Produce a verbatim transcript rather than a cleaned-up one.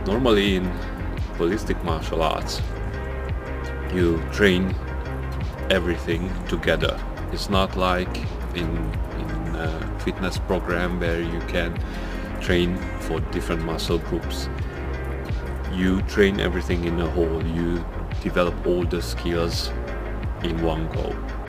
Normally in holistic martial arts, you train everything together. It's not like in in a fitness program where you can train for different muscle groups. You train everything in a whole. You develop all the skills in one go.